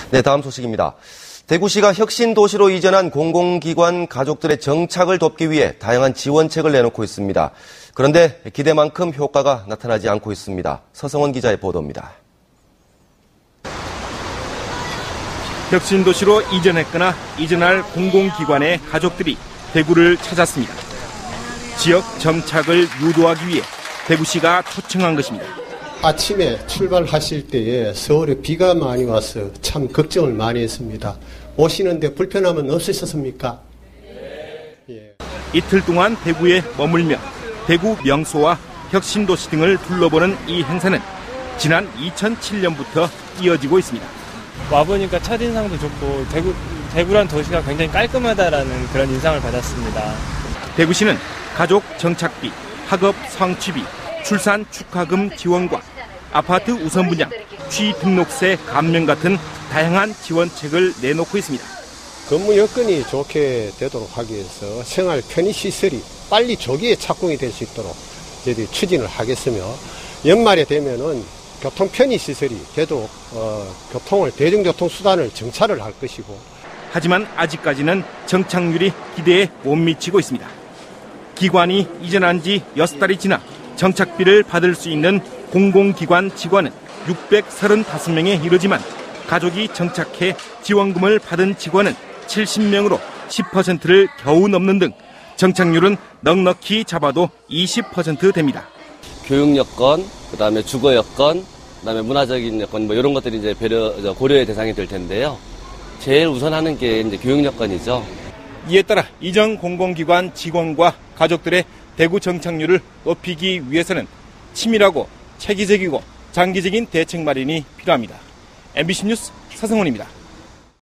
네, 다음 소식입니다. 대구시가 혁신도시로 이전한 공공기관 가족들의 정착을 돕기 위해 다양한 지원책을 내놓고 있습니다. 그런데 기대만큼 효과가 나타나지 않고 있습니다. 서성원 기자의 보도입니다. 혁신도시로 이전했거나 이전할 공공기관의 가족들이 대구를 찾았습니다. 지역 정착을 유도하기 위해 대구시가 초청한 것입니다. 아침에 출발하실 때에 서울에 비가 많이 와서 참 걱정을 많이 했습니다. 오시는데 불편함은 없으셨습니까? 예. 이틀 동안 대구에 머물며 대구 명소와 혁신도시 등을 둘러보는 이 행사는 지난 2007년부터 이어지고 있습니다. 와보니까 첫인상도 좋고 대구란 도시가 굉장히 깔끔하다라는 그런 인상을 받았습니다. 대구시는 가족 정착비, 학업 성취비, 출산 축하금 지원과 아파트 우선 분양, 취등록세 감면 같은 다양한 지원책을 내놓고 있습니다. 근무 여건이 좋게 되도록 하기 위해서 생활 편의시설이 빨리 조기에 착공이 될 수 있도록 저희들이 추진을 하겠으며 연말에 되면은 교통 편의시설이 되도록 대중교통 수단을 정찰을 할 것이고. 하지만 아직까지는 정착률이 기대에 못 미치고 있습니다. 기관이 이전한 지 6달이 지나 정착비를 받을 수 있는 공공기관 직원은 635명에 이르지만 가족이 정착해 지원금을 받은 직원은 70명으로 10%를 겨우 넘는 등 정착률은 넉넉히 잡아도 20% 됩니다. 교육 여건, 그다음에 주거 여건, 그다음에 문화적인 여건 뭐 이런 것들이 이제 고려의 대상이 될 텐데요. 제일 우선하는 게 이제 교육 여건이죠. 이에 따라 이전 공공기관 직원과 가족들의 대구 정착률을 높이기 위해서는 치밀하고 체계적이고 장기적인 대책 마련이 필요합니다. MBC 뉴스 서성훈입니다.